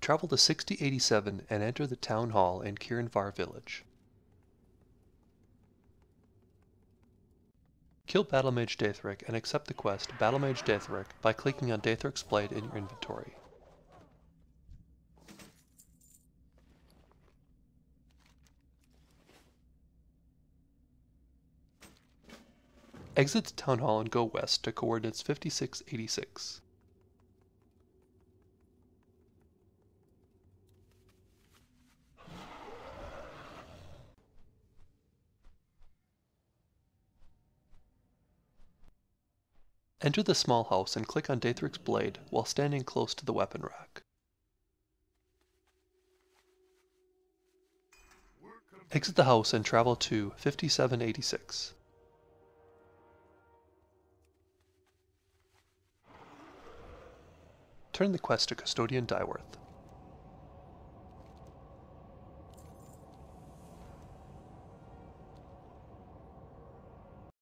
travel to 6087 and enter the town hall in Kirin'Var Village. Kill Battle-Mage Dathric and accept the quest Battle-Mage Dathric by clicking on DATHRIC'S BLADE in your inventory. Exit the town hall and go west to coordinates 5686. Enter the small house and click on Dathric's Blade while standing close to the weapon rack. Exit the house and travel to 5786. Turn the quest to Custodian Dieworth.